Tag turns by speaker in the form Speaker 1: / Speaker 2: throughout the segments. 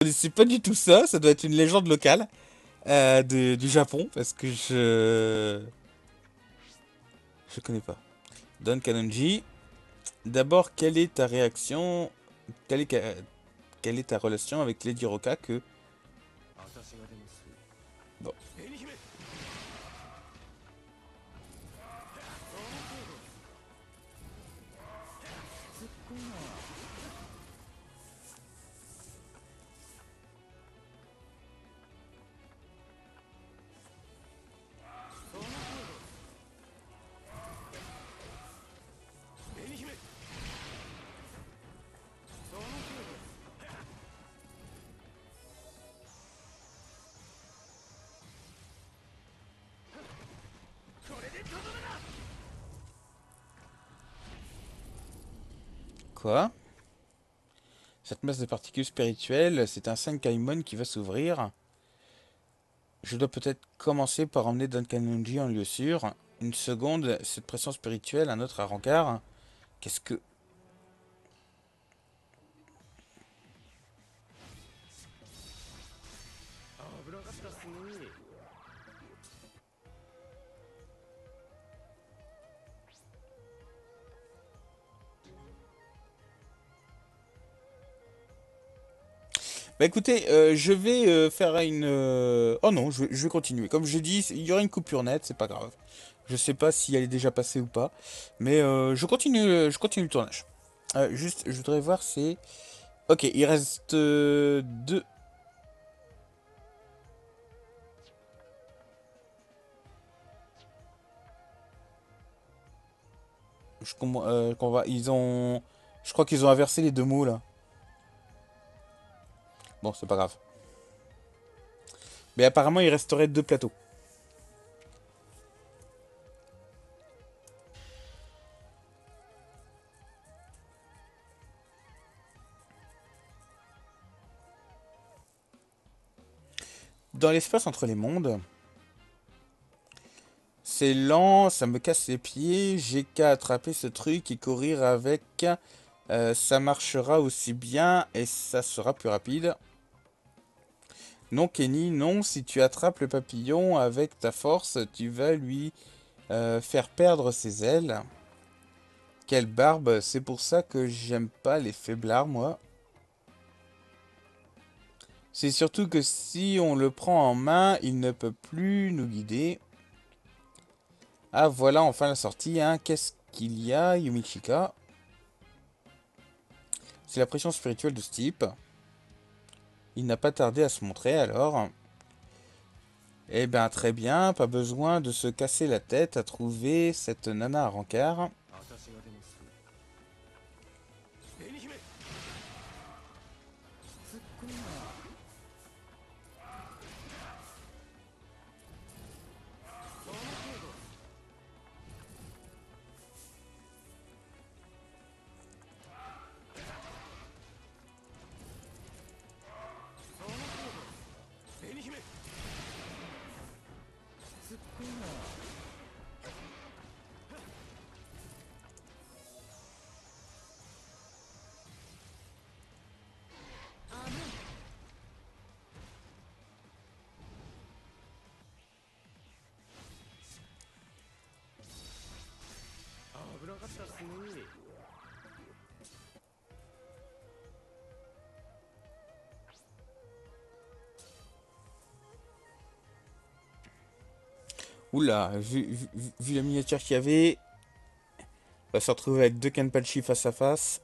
Speaker 1: connaissais pas du tout ça. Ça doit être une légende locale du Japon parce que je connais pas. Don Kanonji. D'abord, quelle est ta réaction? Quelle est, quelle est ta relation avec Lady Roca que bon. Quoi? Cette masse de particules spirituelles, c'est un Sankaimon qui va s'ouvrir. Je dois peut-être commencer par emmener Don Kanonji en lieu sûr. Une seconde, cette pression spirituelle, un autre à rencard. Qu'est-ce que... Bah écoutez, je vais faire une... Oh non, je vais continuer. Comme je dis, il y aura une coupure nette, c'est pas grave. Je sais pas si elle est déjà passée ou pas. Mais je continue le tournage. Juste, je voudrais voir, c'est... Ok, il reste deux... Ils ont... Je crois qu'ils ont inversé les deux mots là. Bon, c'est pas grave. Mais apparemment, il resterait deux plateaux. Dans l'espace entre les mondes, c'est lent, ça me casse les pieds, j'ai qu'à attraper ce truc et courir avec. Ça marchera aussi bien et ça sera plus rapide. Non, Kenny, non, si tu attrapes le papillon avec ta force, tu vas lui faire perdre ses ailes. Quelle barbe, c'est pour ça que j'aime pas les faiblards, moi. C'est surtout que si on le prend en main, il ne peut plus nous guider. Ah, voilà enfin la sortie, hein. Qu'est-ce qu'il y a, Yumichika? C'est la pression spirituelle de ce type. Il n'a pas tardé à se montrer alors. Eh ben très bien, pas besoin de se casser la tête à trouver cette nana à rencard. Oula, vu la miniature qu'il y avait, on va se retrouver avec deux Kenpachi face à face.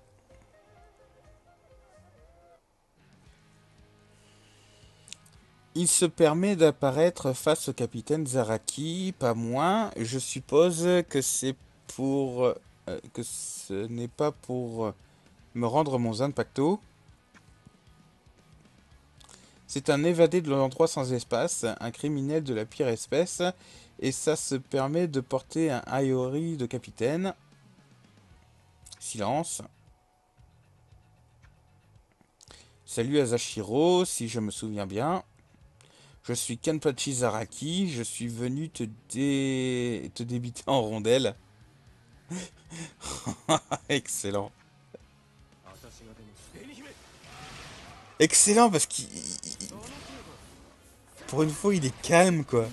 Speaker 1: Il se permet d'apparaître face au capitaine Zaraki, pas moins. Je suppose que c'est pour... que ce n'est pas pour me rendre mon Zanpakuto. C'est un évadé de l'endroit sans espace, un criminel de la pire espèce, et ça se permet de porter un Aori de capitaine. Silence. Salut Azashiro, si je me souviens bien. Je suis Kenpachi Zaraki, je suis venu te débiter en rondelle. Excellent. Excellent parce qu'il... Pour une fois, il est calme, quoi.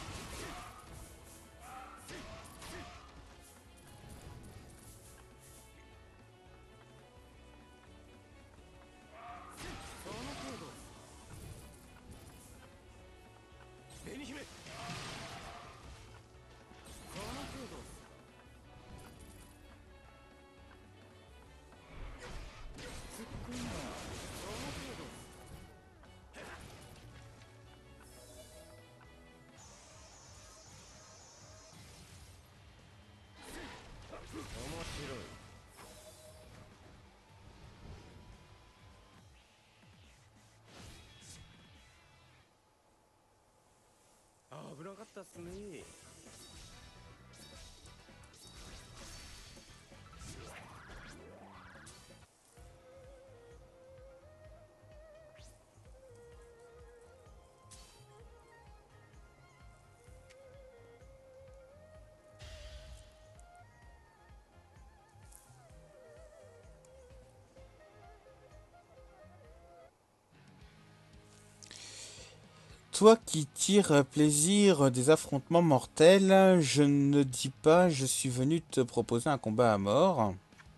Speaker 1: Toi qui tires plaisir des affrontements mortels, je ne dis pas je suis venu te proposer un combat à mort.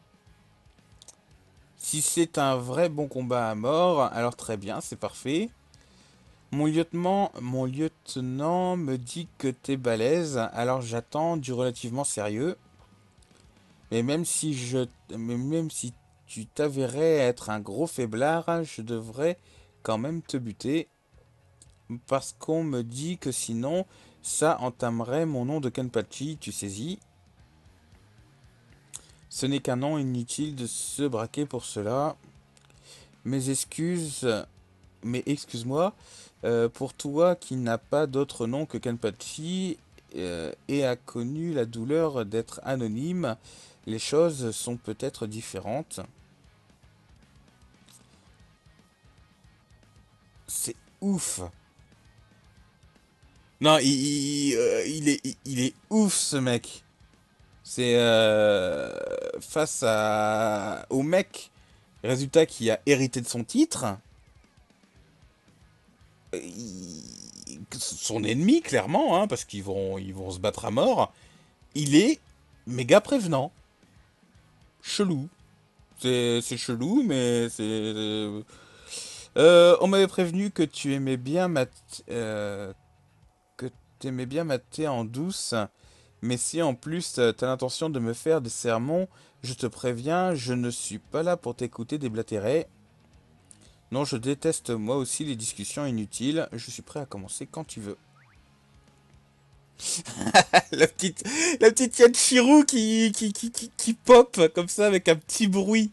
Speaker 1: Si c'est un vrai bon combat à mort, alors très bien, c'est parfait. Mon lieutenant me dit que t'es balèze, alors j'attends du relativement sérieux. Mais même si je, mais même si tu t'avérais être un gros faiblard, je devrais quand même te buter. Parce qu'on me dit que sinon, ça entamerait mon nom de Kenpachi, tu saisis. Ce n'est qu'un nom inutile de se braquer pour cela. Mes excuses, mais excuse-moi, pour toi qui n'a pas d'autre nom que Kenpachi et a connu la douleur d'être anonyme, les choses sont peut-être différentes. C'est ouf. Non, il est ouf ce mec. C'est face au mec, résultat qui a hérité de son titre, son ennemi clairement, hein, parce qu'ils vont se battre à mort. Il est méga prévenant, chelou. C'est chelou, mais c'est. On m'avait prévenu que tu aimais bien que t'aimais bien mater en douce. Mais si en plus t'as l'intention de me faire des sermons, je te préviens, je ne suis pas là pour t'écouter déblatérer. Non, je déteste moi aussi les discussions inutiles. Je suis prêt à commencer quand tu veux. la petite, la petite Yanchirou qui pop comme ça avec un petit bruit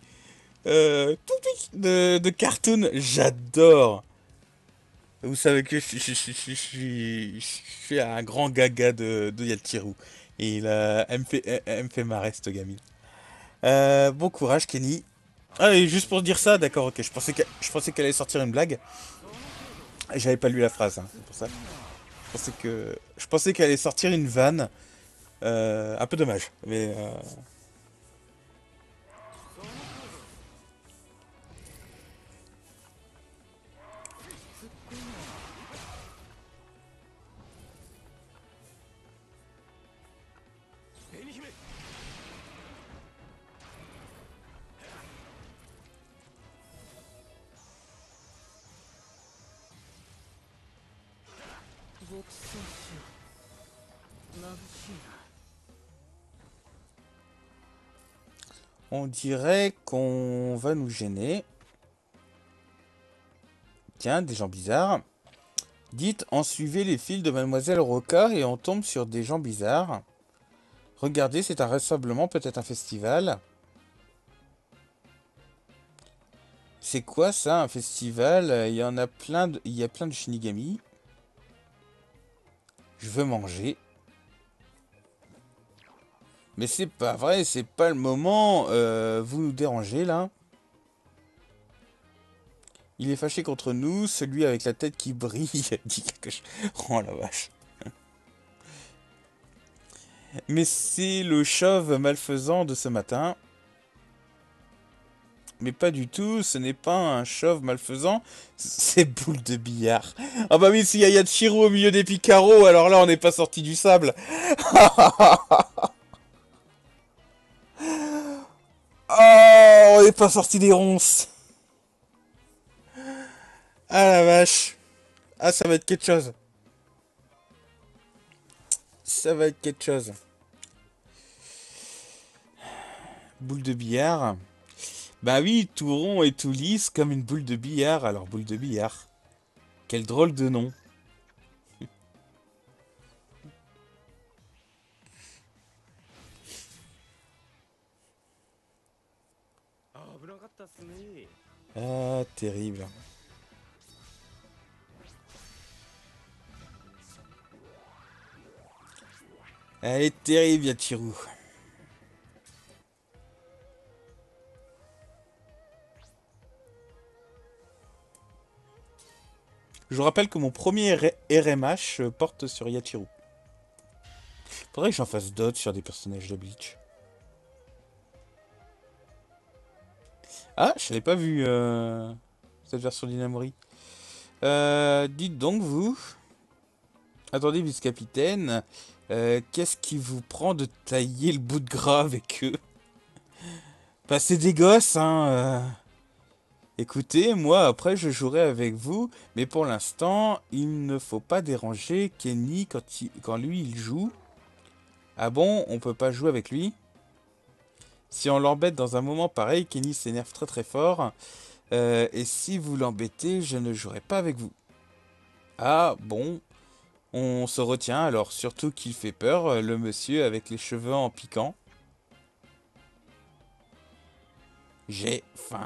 Speaker 1: de cartoon. J'adore. Vous savez que je suis un grand gaga de Yanchirou. Et elle me fait marrer cette gamine. Bon courage, Kenny. Ah, et juste pour dire ça, d'accord, ok. Je pensais qu'elle allait sortir une blague. J'avais pas lu la phrase, hein, c'est pour ça. Je pensais qu'elle allait sortir une vanne. Un peu dommage, mais. On dirait qu'on va nous gêner. Tiens, des gens bizarres. Dites, on suivait les fils de Mademoiselle Roca et on tombe sur des gens bizarres. Regardez, c'est un rassemblement, peut-être un festival. C'est quoi ça, un festival? Il y en a plein de, il y a plein de Shinigami. Je veux manger. Mais c'est pas vrai, c'est pas le moment. Vous nous dérangez là. Il est fâché contre nous, celui avec la tête qui brille. Dit quelque chose. Oh la vache. Mais c'est le chauve malfaisant de ce matin. Mais pas du tout, ce n'est pas un chauve malfaisant, c'est boule de billard. Ah bah oui, s'il y a Yachiru au milieu des picaros, alors là on n'est pas sorti du sable. Oh, on n'est pas sorti des ronces. Ah la vache. Ah, ça va être quelque chose. Ça va être quelque chose. Boule de billard. Bah oui, tout rond et tout lisse comme une boule de billard. Alors, boule de billard. Quel drôle de nom. Ah, terrible. Elle est terrible, Yachiru. Je vous rappelle que mon premier RMH porte sur Yachiru. Faudrait que j'en fasse d'autres sur des personnages de Bleach. Ah, je l'ai pas vu, cette version d'Inamori. Dites donc, vous. Attendez, vice-capitaine. Qu'est-ce qui vous prend de tailler le bout de gras avec eux? Bah, c'est des gosses, hein. Écoutez, moi, après, je jouerai avec vous. Mais pour l'instant, il ne faut pas déranger Kenny quand lui, il joue. Ah bon, on peut pas jouer avec lui? Si on l'embête dans un moment pareil, Kenny s'énerve très très fort. Et si vous l'embêtez, je ne jouerai pas avec vous. Ah bon, on se retient alors, surtout qu'il fait peur, le monsieur avec les cheveux en piquant. J'ai faim.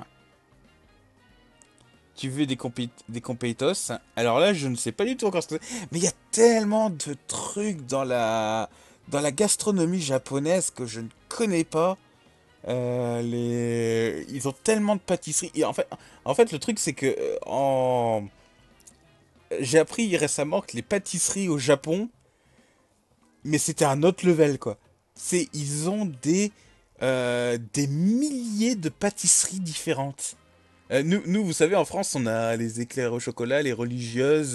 Speaker 1: Tu veux des compétos? Alors là, je ne sais pas du tout encore ce que c'est. Mais il y a tellement de trucs dans la gastronomie japonaise que je ne connais pas. Ils ont tellement de pâtisseries. Et en fait, le truc, c'est que j'ai appris récemment que les pâtisseries au Japon, mais c'était un autre level, quoi. Ils ont des milliers de pâtisseries différentes. Vous savez, en France, on a les éclairs au chocolat, les religieuses,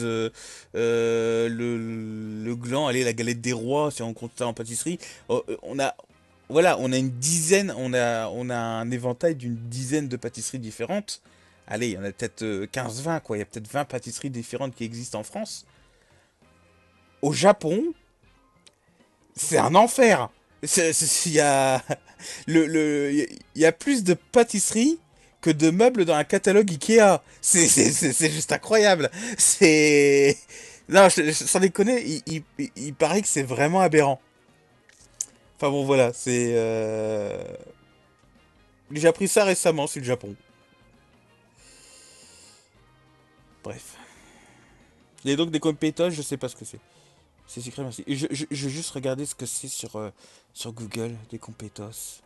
Speaker 1: le gland, allez, la galette des rois, si on compte ça en pâtisserie. Voilà, on a une dizaine, on a un éventail d'une dizaine de pâtisseries différentes. Allez, il y en a peut-être 15-20, quoi. Il y a peut-être 20 pâtisseries différentes qui existent en France. Au Japon, c'est un enfer. Il y a, il y a plus de pâtisseries que de meubles dans un catalogue Ikea. C'est juste incroyable. C'est... Non, sans déconner, il paraît que c'est vraiment aberrant. Enfin bon, voilà, j'ai appris ça récemment, c'est le Japon. Bref. Il y a donc des compétences, je sais pas ce que c'est. C'est secret, merci. Et je vais juste regarder ce que c'est sur Google, des compétences.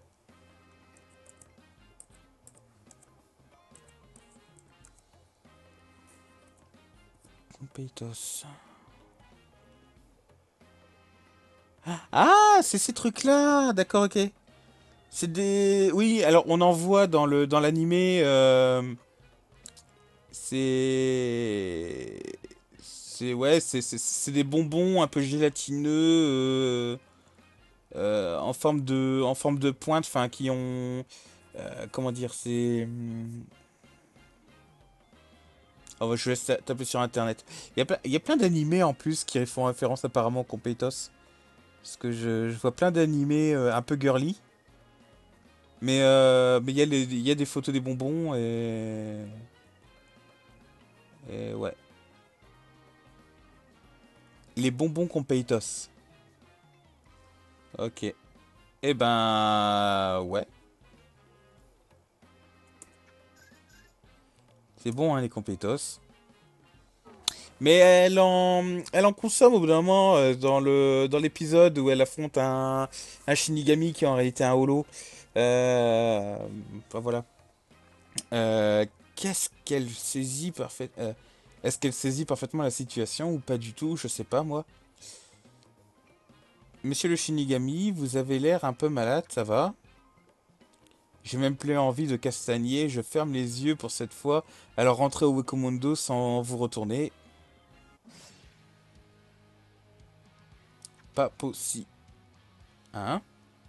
Speaker 1: Compétences. Ah, c'est ces trucs-là. D'accord, ok. C'est des. Oui, alors on en voit dans l'animé. C'est. C'est des bonbons un peu gélatineux en forme de pointe, enfin qui ont. Comment dire, oh, je vais taper sur internet. Il y a plein d'animés en plus qui font référence apparemment aux Compétos. Parce que je vois plein d'animés un peu girly. Mais il y a des photos des bonbons et ouais. Les bonbons Compeitos. Ok. Eh ben ouais. C'est bon hein les Compeitos. Mais elle en consomme au bout d'un moment dans l'épisode où elle affronte un Shinigami qui est en réalité un holo. Enfin voilà. Qu'est-ce qu'elle saisit parfaitement est-ce qu'elle saisit parfaitement la situation ou pas du tout? Je sais pas moi. Monsieur le Shinigami, vous avez l'air un peu malade, ça va? J'ai même plus envie de castagner. Je ferme les yeux pour cette fois. Alors rentrez au Wekumondo sans vous retourner. Pas possible. Hein?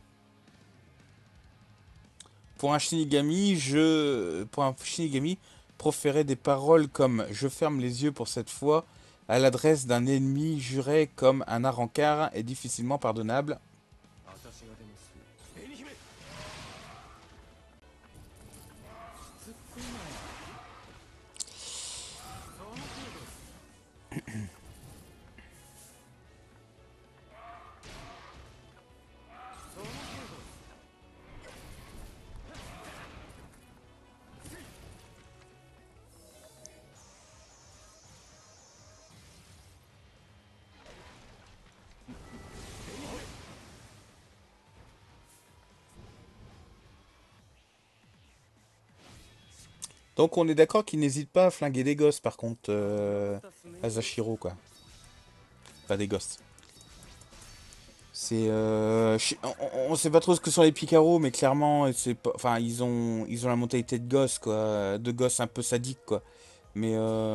Speaker 1: Pour un Shinigami, proférer des paroles comme je ferme les yeux pour cette fois à l'adresse d'un ennemi juré comme un arancard est difficilement pardonnable. Donc on est d'accord qu'il n'hésite pas à flinguer des gosses par contre, Asashiro quoi. Pas des gosses. C'est on sait pas trop ce que sont les Picaros, mais clairement c'est pas, enfin ils ont la mentalité de gosse quoi, de gosse un peu sadique quoi. Mais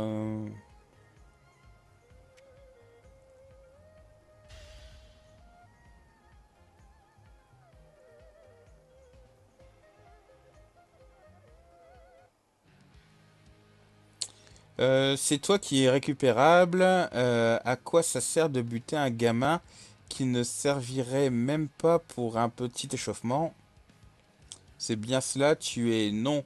Speaker 1: c'est toi qui es récupérable. À quoi ça sert de buter un gamin qui ne servirait même pas pour un petit échauffement? C'est bien cela, tu es non.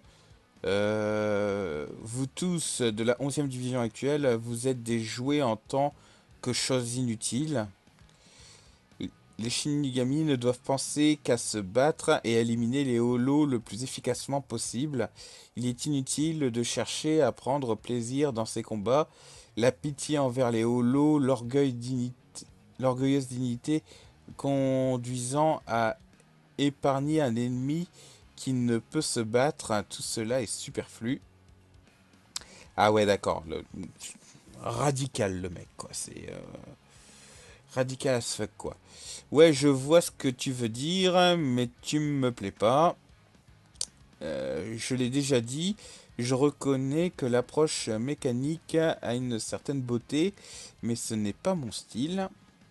Speaker 1: Vous tous de la 11e division actuelle, vous êtes des jouets en tant que choses inutiles. Les Shinigami ne doivent penser qu'à se battre et à éliminer les holos le plus efficacement possible. Il est inutile de chercher à prendre plaisir dans ces combats. La pitié envers les holos, l'orgueilleuse dignité conduisant à épargner un ennemi qui ne peut se battre, tout cela est superflu. Ah ouais, d'accord. Radical le mec, quoi. C'est radical as fuck, quoi. Ouais, je vois ce que tu veux dire, mais tu me plais pas. Je l'ai déjà dit, je reconnais que l'approche mécanique a une certaine beauté, mais ce n'est pas mon style.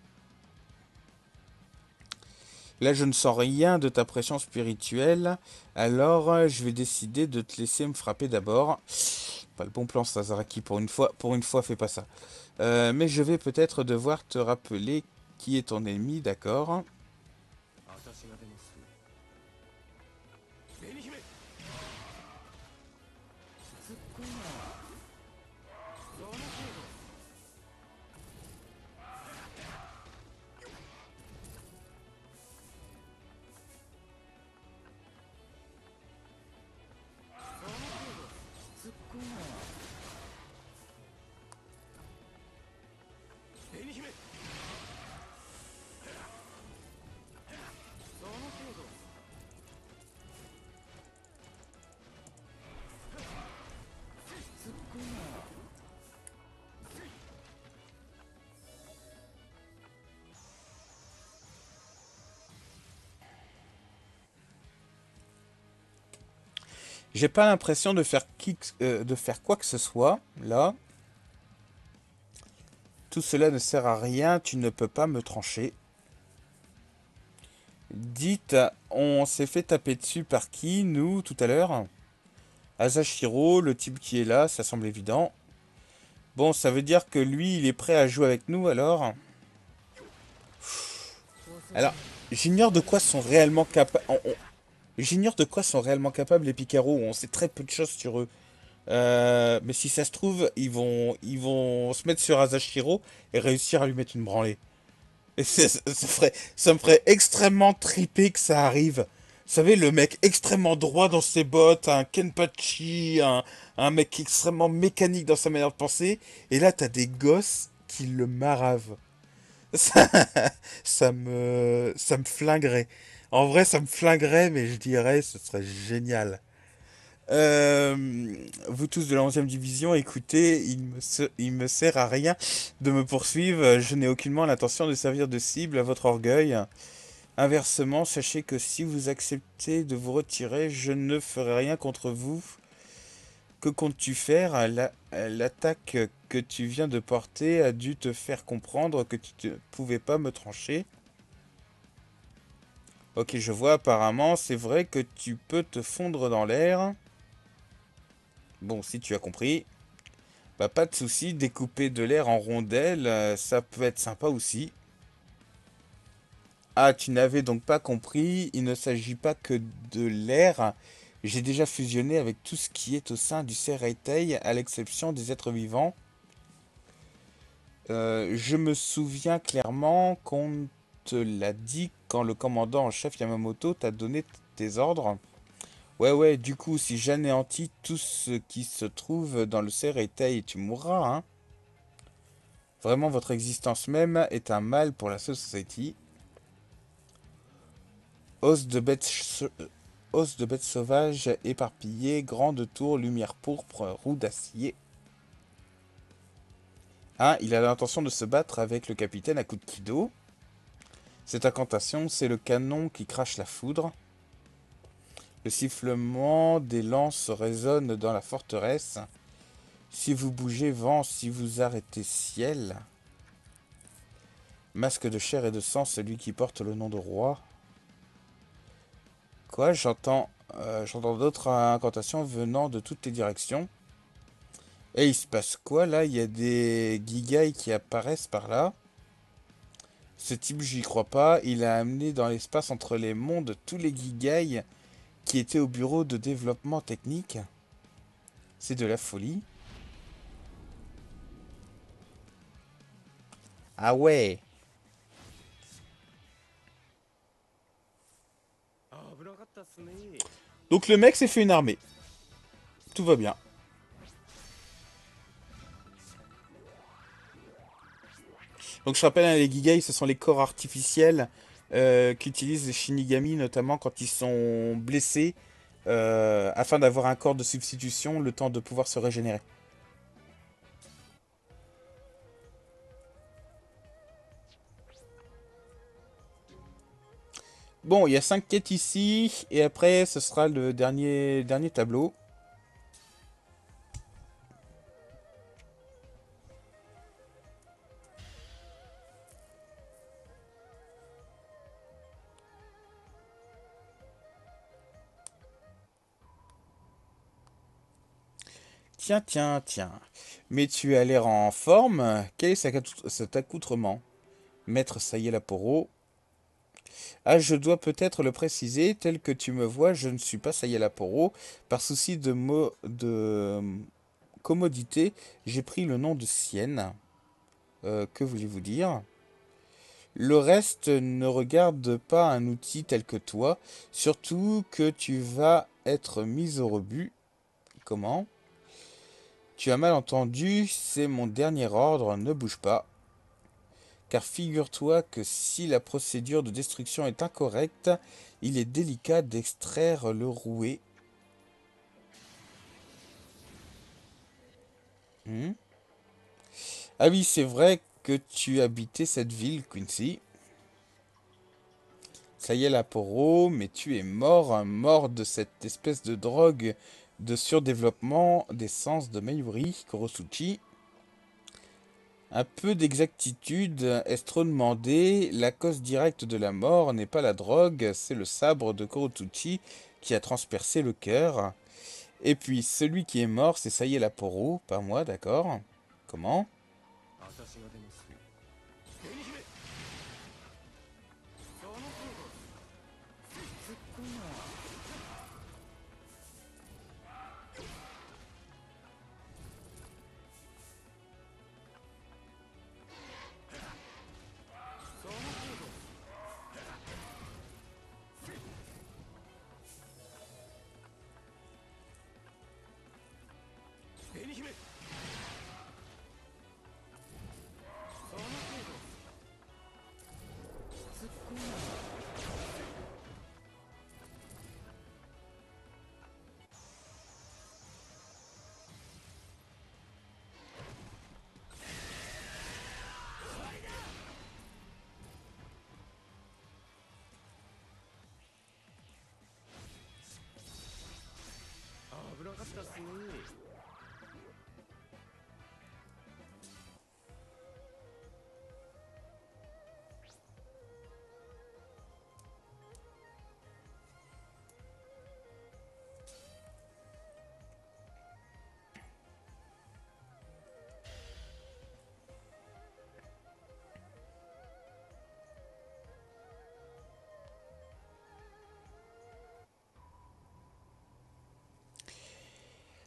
Speaker 1: Là, je ne sens rien de ta pression spirituelle, alors je vais décider de te laisser me frapper d'abord. Pas le bon plan, Sazaraki, pour une fois, fais pas ça. Mais je vais peut-être devoir te rappeler qui est ton ennemi, d'accord? J'ai pas l'impression de faire quoi que ce soit, là. Tout cela ne sert à rien, tu ne peux pas me trancher. Dites, on s'est fait taper dessus par qui, nous, tout à l'heure? Asashiro, le type qui est là, ça semble évident. Bon, ça veut dire que lui, il est prêt à jouer avec nous, alors? Alors, j'ignore de quoi sont réellement capables... J'ignore de quoi sont réellement capables les Picaros, on sait très peu de choses sur eux. Mais si ça se trouve, ils vont se mettre sur Asashiro et réussir à lui mettre une branlée. Et ça me ferait extrêmement triper que ça arrive. Vous savez, le mec extrêmement droit dans ses bottes, un Kenpachi, un mec extrêmement mécanique dans sa manière de penser. Et là, t'as des gosses qui le maravent. Ça, ça me flinguerait. En vrai, ça me flinguerait, mais je dirais, ce serait génial. Vous tous de la 11e division, écoutez, il me sert à rien de me poursuivre. Je n'ai aucunement l'intention de servir de cible à votre orgueil. Inversement, sachez que si vous acceptez de vous retirer, je ne ferai rien contre vous. Que comptes-tu faire? L'attaque que tu viens de porter a dû te faire comprendre que tu ne pouvais pas me trancher. Ok, je vois, apparemment, c'est vrai que tu peux te fondre dans l'air. Bon, si tu as compris. Bah, pas de souci, découper de l'air en rondelles, ça peut être sympa aussi. Ah, tu n'avais donc pas compris, il ne s'agit pas que de l'air. J'ai déjà fusionné avec tout ce qui est au sein du Seireitei, à l'exception des êtres vivants. Je me souviens clairement qu'on te l'a dit quand le commandant en chef Yamamoto t'a donné tes ordres. Ouais, ouais, du coup, si j'anéantis tout ce qui se trouve dans le Seireitei, tu mourras, hein. Vraiment, votre existence même est un mal pour la Society. Os de bêtes, os de bêtes sauvages éparpillées, grande tour, lumière pourpre, roue d'acier. Ah, il a l'intention de se battre avec le capitaine à coups de kido. Cette incantation, c'est le canon qui crache la foudre. Le sifflement des lances résonne dans la forteresse. Si vous bougez, vent, si vous arrêtez, ciel. Masque de chair et de sang, celui qui porte le nom de roi. Quoi? J'entends d'autres incantations venant de toutes les directions. Et il se passe quoi là? Il y a des gigaïs qui apparaissent par là. Ce type, j'y crois pas. Il a amené dans l'espace entre les mondes tous les gigaïs qui étaient au bureau de développement technique. C'est de la folie. Ah ouais. Donc le mec s'est fait une armée. Tout va bien. Donc je rappelle, hein, les gigaïs, ce sont les corps artificiels qu'utilisent les Shinigami, notamment quand ils sont blessés, afin d'avoir un corps de substitution, le temps de pouvoir se régénérer. Bon, il y a 5 quêtes ici, et après ce sera le dernier tableau. Tiens, tiens, tiens. Mais tu as l'air en forme. Quel est cet accoutrement? Maître Sayelaporo. Ah, je dois peut-être le préciser, tel que tu me vois, je ne suis pas Sayelaporo. Par souci de commodité, j'ai pris le nom de Sienne. Que voulez-vous dire? Le reste ne regarde pas un outil tel que toi, surtout que tu vas être mis au rebut. Comment? Tu as mal entendu, c'est mon dernier ordre, ne bouge pas. Car figure-toi que si la procédure de destruction est incorrecte, il est délicat d'extraire le rouet. Hmm. Ah oui, c'est vrai que tu habitais cette ville, Quincy. Ça y est, la poro, mais tu es mort, mort de cette espèce de drogue de surdéveloppement des sens de Mayuri, Korosuchi. Un peu d'exactitude est trop demandé. La cause directe de la mort n'est pas la drogue, c'est le sabre de Korotuchi qui a transpercé le cœur. Et puis celui qui est mort, c'est Saye Laporo, pas moi, d'accord? Comment?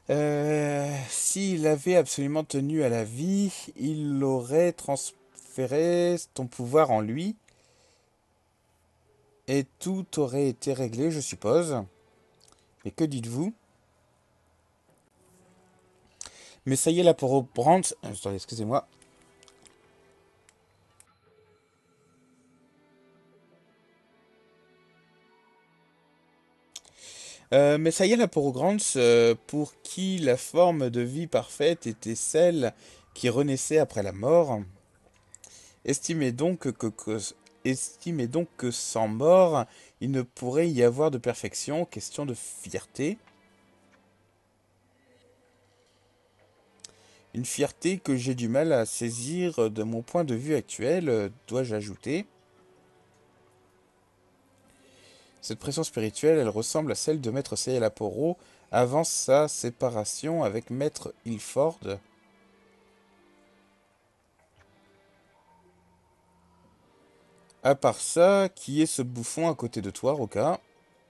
Speaker 1: S'il avait absolument tenu à la vie, il aurait transféré ton pouvoir en lui et tout aurait été réglé, je suppose. Et que dites-vous? Mais ça y est, là, pour reprendre... Attendez, excusez-moi. Mais ça y est, là, pour Grants, pour qui la forme de vie parfaite était celle qui renaissait après la mort, estimez donc estimez donc que sans mort, il ne pourrait y avoir de perfection, question de fierté. Une fierté que j'ai du mal à saisir de mon point de vue actuel, dois-je ajouter. Cette pression spirituelle, elle ressemble à celle de Maître Sayalaporo avant sa séparation avec Maître Ilford. À part ça, qui est ce bouffon à côté de toi, Roka?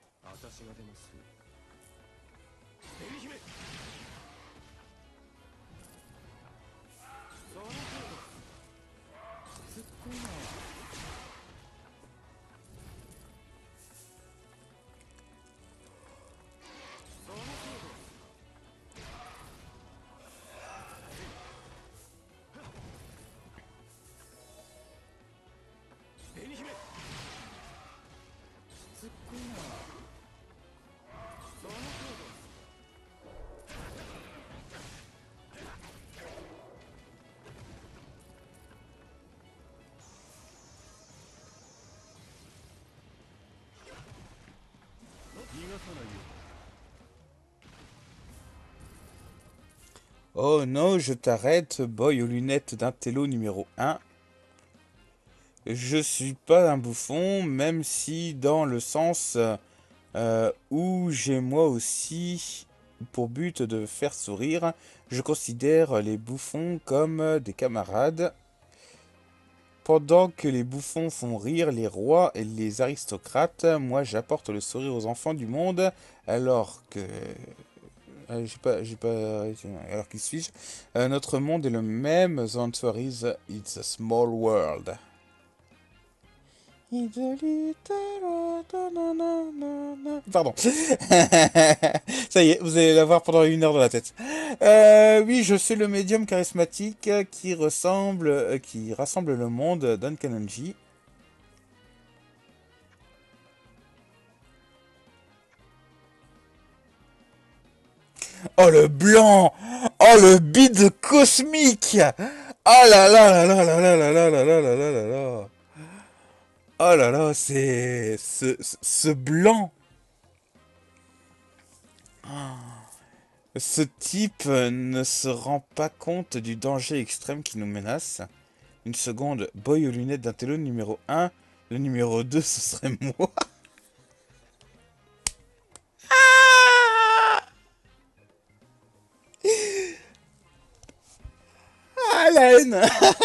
Speaker 1: Oh non, je t'arrête, boy aux lunettes d'intello numéro 1. Je suis pas un bouffon, même si dans le sens où j'ai moi aussi pour but de faire sourire, je considère les bouffons comme des camarades. Pendant que les bouffons font rire les rois et les aristocrates, moi j'apporte le sourire aux enfants du monde, alors que... j'ai pas... Alors qui suis-je? Notre monde est le même, the answer is, it's a small world. It's a little world, na, na, na, na. Pardon. Ça y est, vous allez l'avoir pendant 1 heure dans la tête. Oui, je suis le médium charismatique qui rassemble le monde d'Unkanonji. Oh le blanc! Oh le bide cosmique! Oh là là là là là là là là là là là là là là! Oh là là, c'est... ce blanc! Ce type ne se rend pas compte du danger extrême qui nous menace. Une seconde, boy aux lunettes d'intello numéro 1. Le numéro 2, ce serait moi. Ah la haine!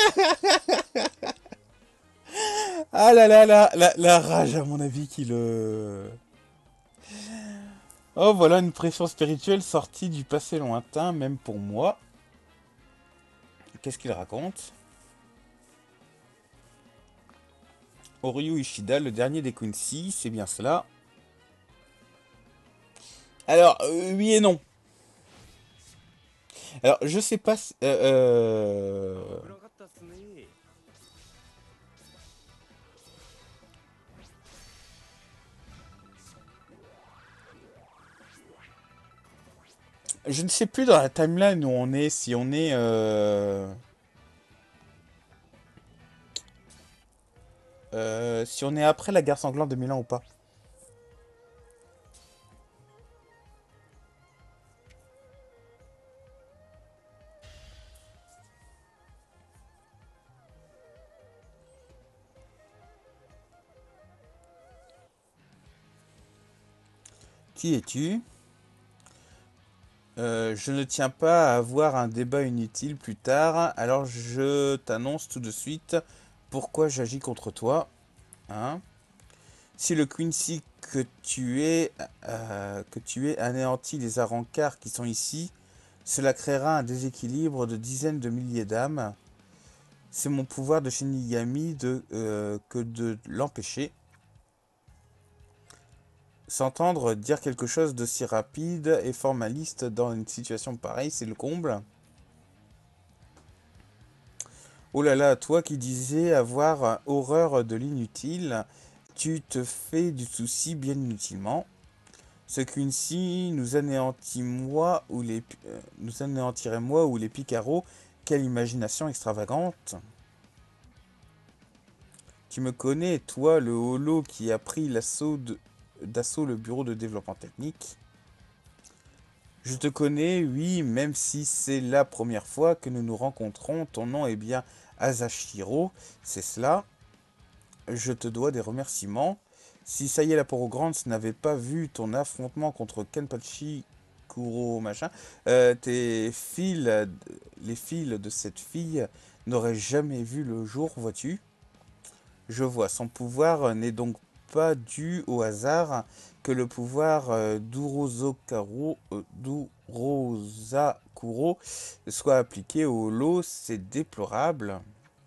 Speaker 1: Ah là là là, la rage à mon avis qui le... Oh voilà une pression spirituelle sortie du passé lointain, même pour moi. Qu'est-ce qu'il raconte? Oryu Ishida, le dernier des Quincy, c'est bien cela. Alors, oui et non. Alors, je sais pas si... je ne sais plus dans la timeline où on est, si on est... si on est après la guerre sanglante de Milan ou pas. Qui es-tu? Je ne tiens pas à avoir un débat inutile plus tard, alors je t'annonce tout de suite pourquoi j'agis contre toi. Hein? Si le Quincy que tu es anéantit les Arrancars qui sont ici, Cela créera un déséquilibre de dizaines de milliers d'âmes. C'est mon pouvoir de Shinigami que de l'empêcher. S'entendre dire quelque chose d'aussi rapide et formaliste dans une situation pareille, c'est le comble. Oh là là, toi qui disais avoir horreur de l'inutile, tu te fais du souci bien inutilement. Ce Quincy nous anéantirait moi ou les Picaros. Quelle imagination extravagante. Tu me connais, toi, le holo qui a pris d'assaut le bureau de développement technique. Je te connais, oui, même si c'est la première fois que nous nous rencontrons. Ton nom est bien Asashiro, c'est cela. Je te dois des remerciements. Si ça y est, la Poro Grande n'avait pas vu ton affrontement contre Kenpachi Kuro machin, les fils de cette fille n'auraient jamais vu le jour, vois-tu? Je vois, son pouvoir n'est donc pas dû au hasard que le pouvoir d'Urozakuro soit appliqué au lot, c'est déplorable.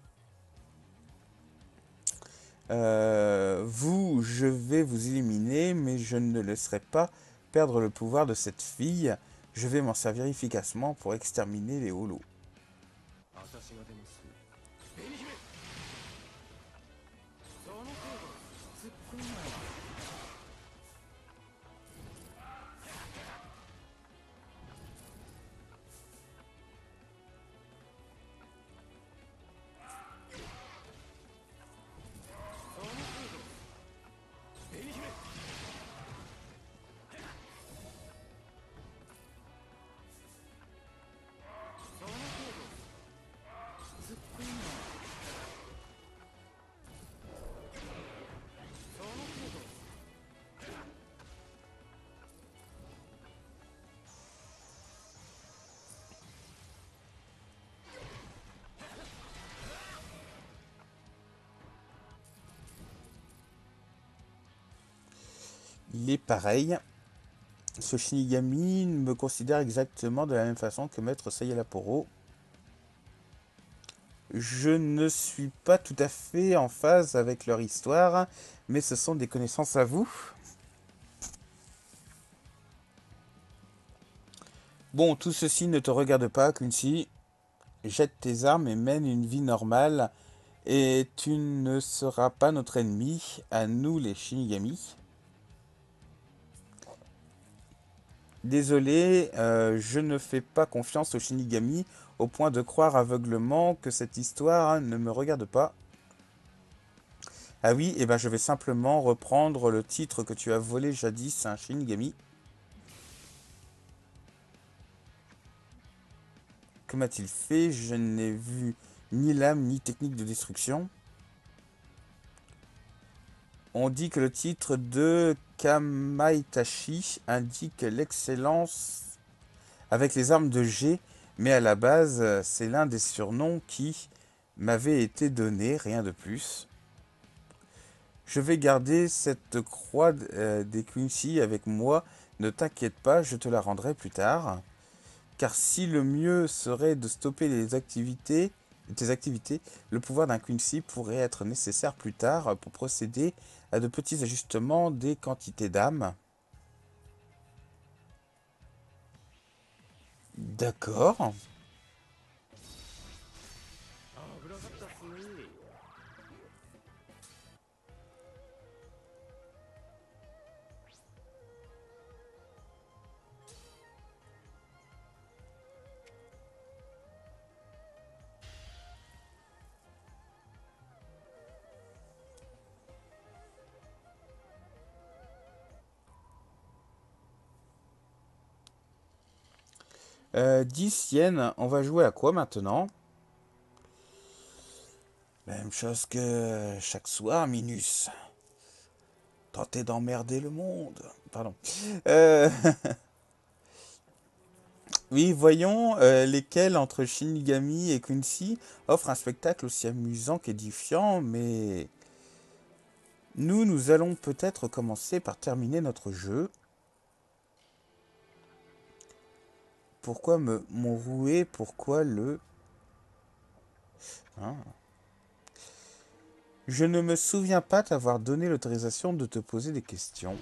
Speaker 1: Je vais vous éliminer, mais je ne laisserai pas perdre le pouvoir de cette fille. Je vais m'en servir efficacement pour exterminer les holos. Il est pareil. Ce Shinigami me considère exactement de la même façon que Maître Sayalaporo. Je ne suis pas tout à fait en phase avec leur histoire, mais ce sont des connaissances à vous. Bon, tout ceci ne te regarde pas, Quincy. Jette tes armes et mène une vie normale, et tu ne seras pas notre ennemi, à nous les Shinigami. Désolé, je ne fais pas confiance aux Shinigami au point de croire aveuglement que cette histoire ne me regarde pas. Ah oui, et ben je vais simplement reprendre le titre que tu as volé jadis à un Shinigami. Que m'a-t-il fait? Je n'ai vu ni lame ni technique de destruction. On dit que le titre de Kamaitachi indique l'excellence avec les armes de G, mais à la base, c'est l'un des surnoms qui m'avait été donné, rien de plus. Je vais garder cette croix des Quincy avec moi, ne t'inquiète pas, je te la rendrai plus tard. Car si le mieux serait de stopper tes activités, le pouvoir d'un Quincy pourrait être nécessaire plus tard pour procéder à de petits ajustements des quantités d'âmes. D'accord. Euh, 10 yens, on va jouer à quoi maintenant? Même chose que chaque soir, Minus. Tenter d'emmerder le monde. Pardon. Euh, oui, voyons lesquels entre Shinigami et Quincy offrent un spectacle aussi amusant qu'édifiant, mais nous allons peut-être commencer par terminer notre jeu. pourquoi mon rouet? Pourquoi le... Hein? Je ne me souviens pas t'avoir donné l'autorisation de te poser des questions.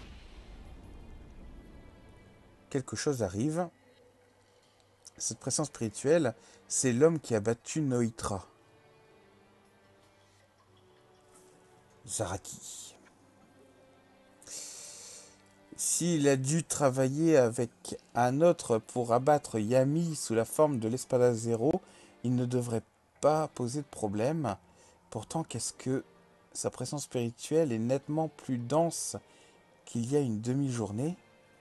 Speaker 1: Quelque chose arrive. Cette pression spirituelle, c'est l'homme qui a battu Noitra. Zaraki. S'il a dû travailler avec un autre pour abattre Yami sous la forme de l'Espada Zero, il ne devrait pas poser de problème. Pourtant, qu'est-ce que sa pression spirituelle est nettement plus dense qu'il y a une demi-journée.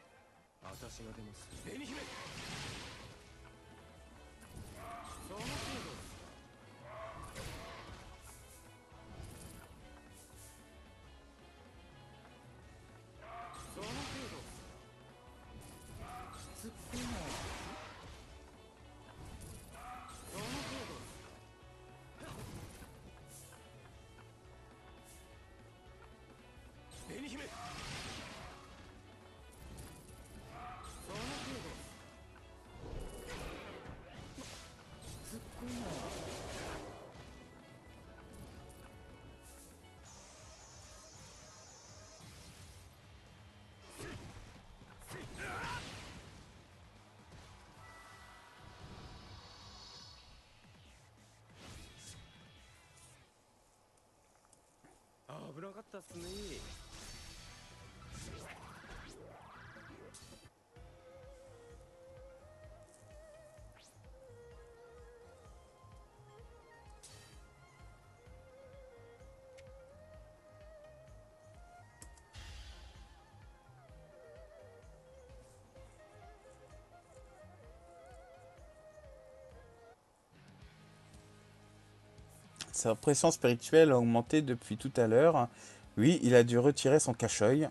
Speaker 1: Sa pression spirituelle a augmenté depuis tout à l'heure. Oui, il a dû retirer son cache-œil.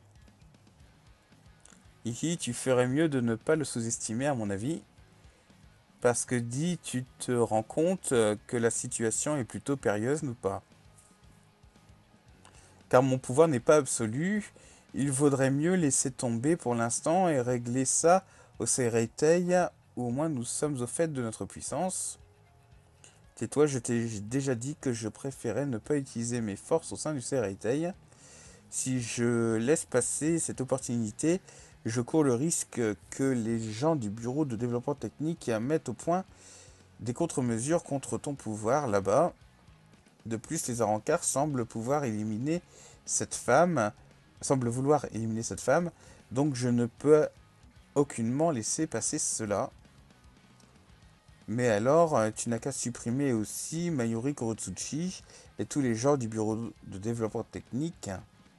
Speaker 1: Hihi, tu ferais mieux de ne pas le sous-estimer à mon avis. Parce que dis, tu te rends compte que la situation est plutôt périlleuse ou pas? Car mon pouvoir n'est pas absolu. Il vaudrait mieux laisser tomber pour l'instant et régler ça au Seireitei, où au moins nous sommes au fait de notre puissance. Tais-toi, je t'ai déjà dit que je préférais ne pas utiliser mes forces au sein du Seireitei. Si je laisse passer cette opportunité, je cours le risque que les gens du bureau de développement technique mettent au point des contre-mesures contre ton pouvoir là-bas. De plus, les Arrancars semblent vouloir éliminer cette femme, donc je ne peux aucunement laisser passer cela. Mais alors, tu n'as qu'à supprimer aussi Mayuri Kurotsuchi et tous les gens du bureau de développement technique.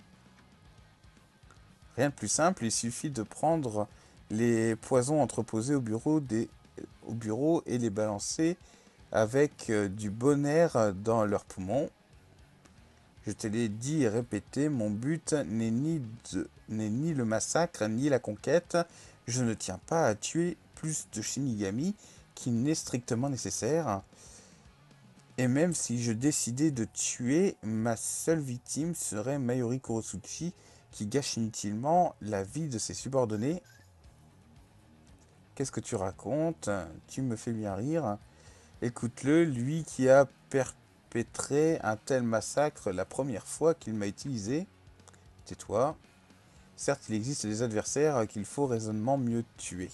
Speaker 1: Rien de plus simple, il suffit de prendre les poisons entreposés au bureau et les balancer avec du bon air dans leurs poumons. Je te l'ai dit et répété, mon but n'est ni le massacre ni la conquête. Je ne tiens pas à tuer plus de Shinigami qu'il n'est strictement nécessaire. Et même si je décidais de tuer, ma seule victime serait Mayuri Kurotsuchi, qui gâche inutilement la vie de ses subordonnés. Qu'est-ce que tu racontes? Tu me fais bien rire. Écoute-le, lui qui a perpétré un tel massacre la première fois qu'il m'a utilisé. Tais-toi. Certes, il existe des adversaires qu'il faut rationnellement mieux tuer.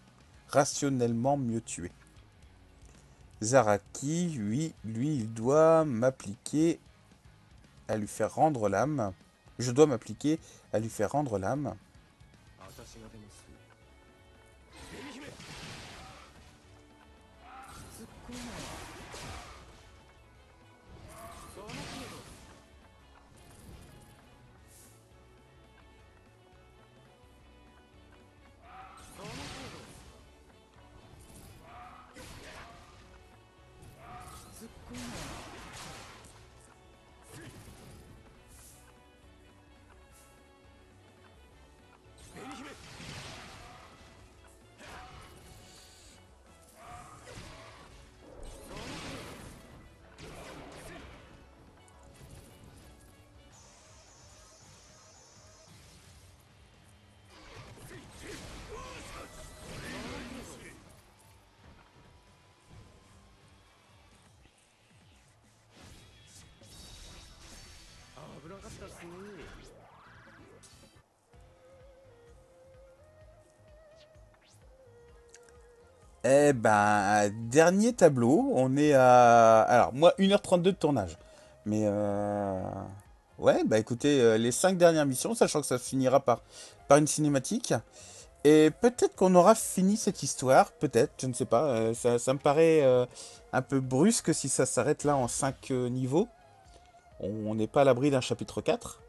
Speaker 1: Zaraki, lui, il doit m'appliquer à lui faire rendre l'âme. Je dois m'appliquer à lui faire rendre l'âme. Eh ben, dernier tableau, on est à... Alors, moi, 1h32 de tournage. Mais, ouais, bah écoutez, les 5 dernières missions, sachant que ça finira par une cinématique. Et peut-être qu'on aura fini cette histoire, peut-être, je ne sais pas. Ça me paraît un peu brusque si ça s'arrête là en 5 niveaux. On n'est pas à l'abri d'un chapitre 4.